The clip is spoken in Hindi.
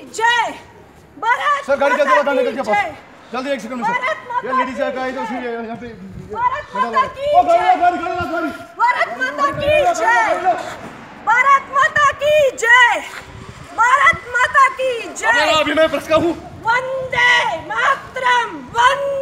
जय। भारत सर गाड़ी माता जल्दी की जय। जल्दी 1 सेकंड में सर। ये लेडीज का है तो उसी यहाँ पे भारत माता की जय। भारत माता की जय। भारत माता की जय। भारत माता की जय। अभी मैं प्रेस का हूँ। वंदे मातरम। वंदे